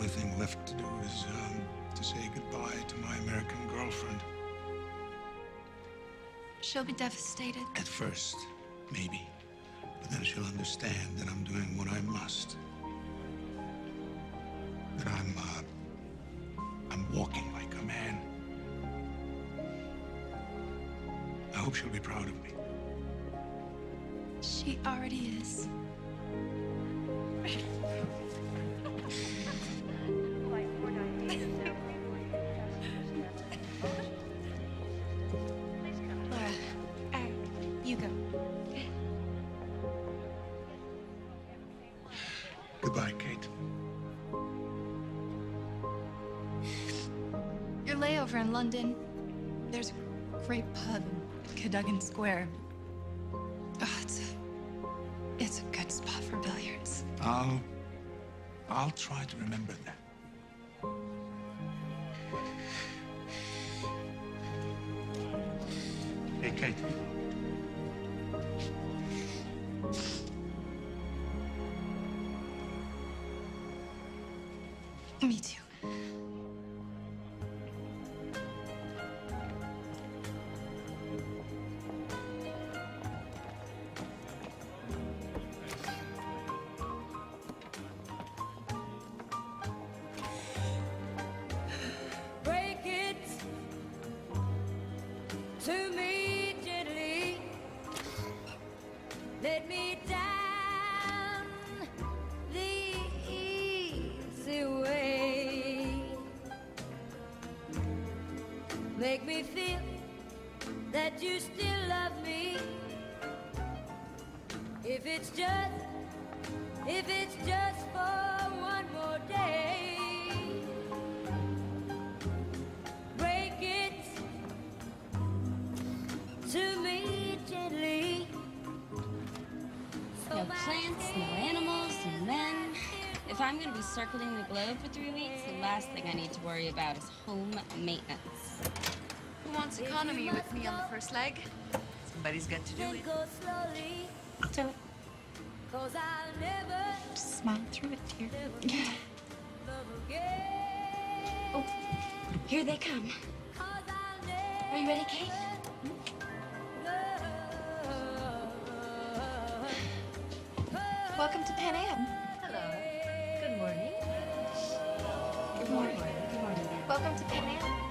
thing left to do is to say goodbye to my American girlfriend. She'll be devastated. At first, maybe. But then she'll understand that I'm doing what I must. That I'm walking like a man. I hope she'll be proud of me. She already is. Laura, you go. Goodbye, Kate. Your layover in London, there's a great pub in Cadogan Square. Oh, it's a good spot for billiards. I'll try to remember that. Hey, Kate. Me too. Break it to me gently. Let me down the easy way. Make me feel that you still love me. If it's just for one more day. Break it to me gently. No plants, no animals, no men. If I'm gonna be circling the globe for 3 weeks, the last thing I need to worry about is home maintenance. Who wants economy with me on the first leg? Somebody's got to do Then it. go slowly, I'll do it. 'cause I'll never Just smile through it, dear. love again. Oh, here they come. 'Cause I'll never Are you ready, Kate? Welcome to Pan Am. Hello. Good morning. Good morning. Good morning. Welcome to Pan Am.